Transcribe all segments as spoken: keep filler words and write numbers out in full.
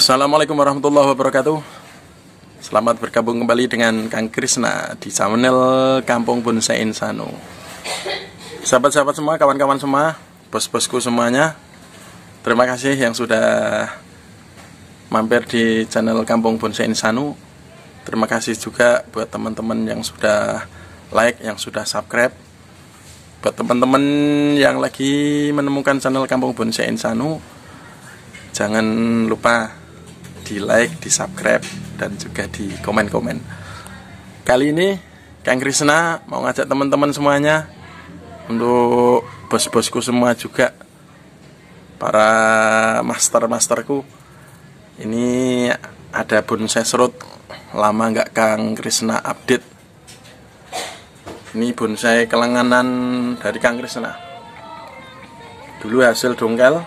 Assalamualaikum warahmatullahi wabarakatuh. Selamat bergabung kembali dengan Kang Krisna di channel Kampung Bonsai Insano. Sahabat-sahabat semua, kawan-kawan semua, bos-bosku semuanya, terima kasih yang sudah mampir di channel Kampung Bonsai Insano. Terima kasih juga buat teman-teman yang sudah like, yang sudah subscribe. Buat teman-teman yang lagi menemukan channel Kampung Bonsai Insano, jangan lupa di like, di subscribe, dan juga di komen-komen. Kali ini Kang Krisna mau ngajak teman-teman semuanya, untuk bos-bosku semua juga, para master-masterku. Ini ada bonsai serut lama nggak Kang Krisna update. Ini bonsai kelenganan dari Kang Krisna. Dulu hasil dongkel.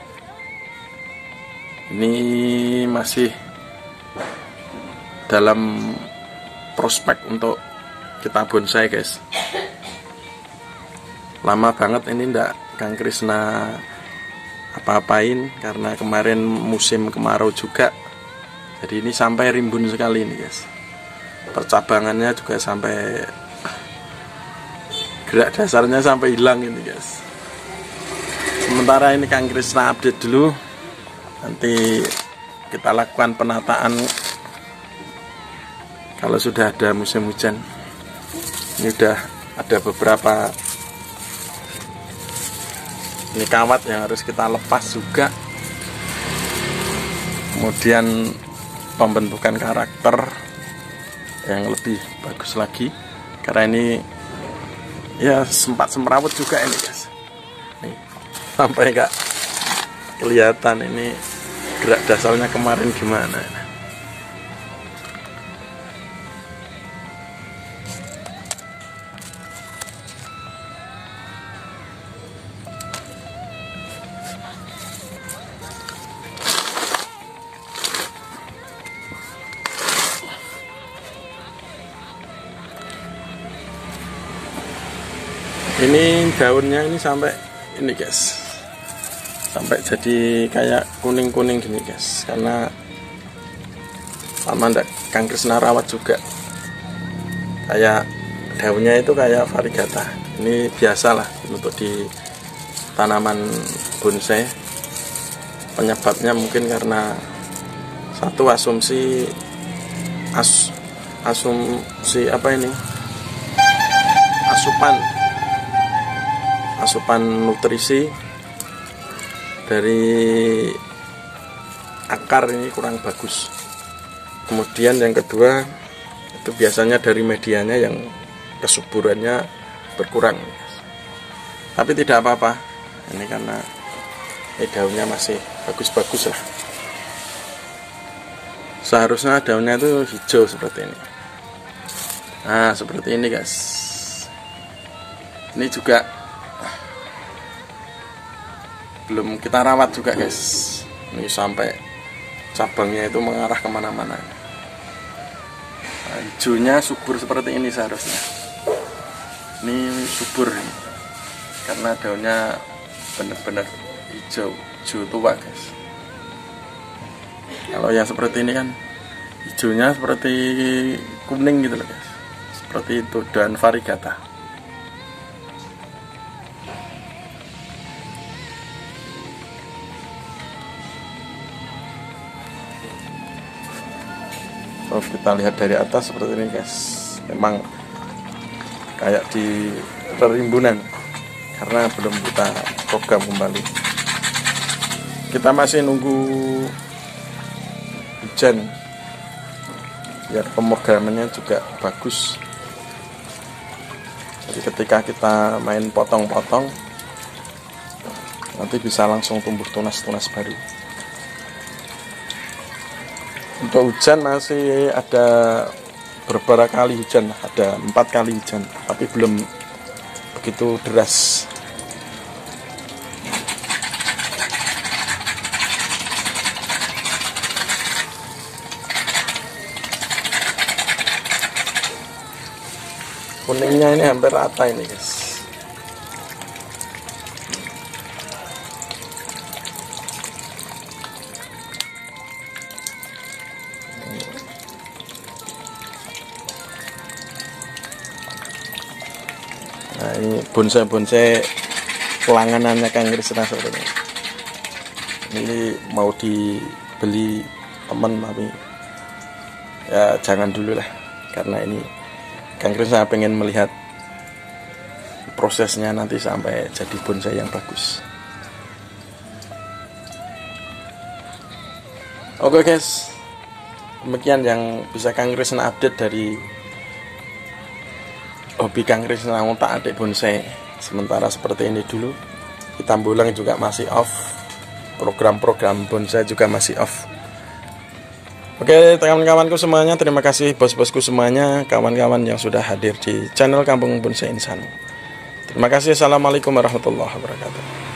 Ini masih dalam prospek untuk kita bonsai, guys. Lama banget ini ndak Kang Krisna apa-apain karena kemarin musim kemarau juga. Jadi ini sampai rimbun sekali ini, guys. Percabangannya juga sampai gerak dasarnya sampai hilang ini, guys. Sementara ini Kang Krisna update dulu. Nanti kita lakukan penataan kalau sudah ada musim hujan. Ini udah ada beberapa ini kawat yang harus kita lepas juga. Kemudian pembentukan karakter yang lebih bagus lagi, karena ini ya sempat semrawut juga ini, guys. Nih, sampai nggak kelihatan ini gerak dasarnya kemarin gimana. Ini daunnya ini sampai ini, guys, sampai jadi kayak kuning-kuning gini, guys, karena lama ndak Kang Krisna rawat juga. Kayak daunnya itu kayak variegata. Ini biasalah untuk di tanaman bonsai. Penyebabnya mungkin karena satu asumsi as, asumsi apa ini asupan asupan nutrisi dari akar ini kurang bagus. Kemudian yang kedua itu biasanya dari medianya yang kesuburannya berkurang. Tapi tidak apa-apa, ini karena ini daunnya masih bagus-bagus lah. Seharusnya daunnya itu hijau seperti ini. Nah, seperti ini, guys. Ini juga belum kita rawat juga, guys. Ini sampai cabangnya itu mengarah kemana-mana. Nah, hijaunya subur seperti ini seharusnya. Ini subur ini, karena daunnya benar-benar hijau, hijau tua, guys. Kalau yang seperti ini kan hijaunya seperti kuning gitu loh, guys. Seperti itu, daun variegata. Kalau kita lihat dari atas seperti ini, guys, memang kayak di perimbunan karena belum kita program kembali. Kita masih nunggu hujan biar pemrogramannya juga bagus. Jadi ketika kita main potong-potong, nanti bisa langsung tumbuh tunas-tunas baru. Untuk hujan masih ada beberapa kali hujan, ada empat kali hujan, tapi belum begitu deras. Kuningnya ini hampir rata ini, guys. ini bonsai-bonsai langganannya Kang Krisna seperti ini. Ini mau dibeli teman tapi ya jangan dulu lah, karena ini Kang Krisna pengen melihat prosesnya nanti sampai jadi bonsai yang bagus. Oke guys, demikian yang bisa Kang Krisna update dari hobi Kang Krisna ngutak-atik bonsai. Sementara seperti ini dulu. Di Tambulang juga masih off, program-program bonsai juga masih off. Oke kawan-kawanku semuanya, terima kasih bos-bosku semuanya, kawan-kawan yang sudah hadir di channel Kampung Bonsai Insano. Terima kasih. Assalamualaikum warahmatullahi wabarakatuh.